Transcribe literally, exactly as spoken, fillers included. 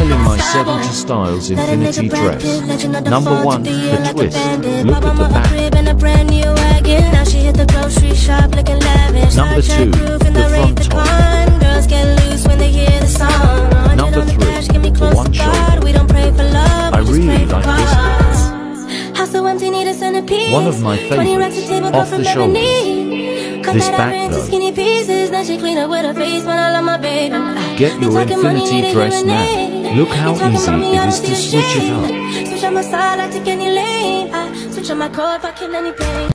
Styling my seventy styles infinity dress. Number one, the twist. Look at the back. Number two, the front top. Number three, the one shoulder. I really like this one. One of my favorites, off the shoulders. This back though. Get your infinity dress now. Look how easy it is to switch it up.